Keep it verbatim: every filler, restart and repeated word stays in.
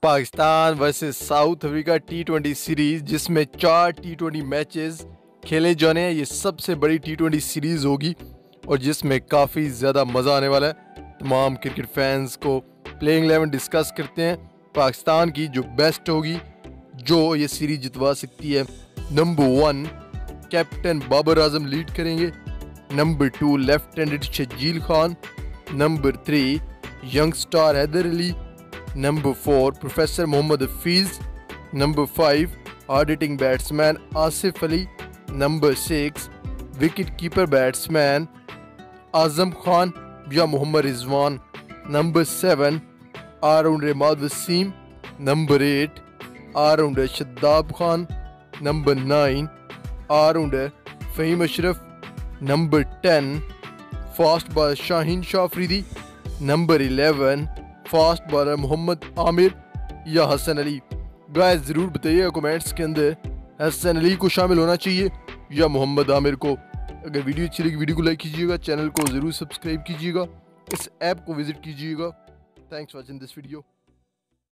Pakistan versus South Africa T twenty series, जिसमें चार T twenty matches खेले जाने हैं। ये सबसे बड़ी टी ट्वेंटी सीरीज़ होगी और जिसमें काफ़ी ज़्यादा मज़ा आने वाला है। तमाम क्रिकेट फैंस को प्लेइंग इलेवन डिस्कस करते हैं। पाकिस्तान की जो बेस्ट होगी, जो ये सीरीज जितवा सकती है। Number one, captain Babar Azam lead करेंगे। Number two, left handed Sharjeel Khan. Number three, young star Haider Ali. Number four, professor Mohammad Hafeez. Number five, hard hitting batsman Asif Ali. Number six, wicket keeper batsman Azam Khan या Mohammad Rizwan. Number seven, allrounder Imad Wasim. Number eight, allrounder Shadab Khan. Number nine, allrounder Faheem Ashraf. Number ten, fast bowler Shaheen Shah Afridi. Number eleven, fast bowler Mohammad Amir या Hasan Ali. Guys ज़रूर बताइएगा comments के अंदर, हसन अली को शामिल होना चाहिए या मोहम्मद आमिर को। अगर वीडियो अच्छी लगी वीडियो को लाइक कीजिएगा, चैनल को ज़रूर सब्सक्राइब कीजिएगा, इस ऐप को विज़िट कीजिएगा। Thanks for watching this video.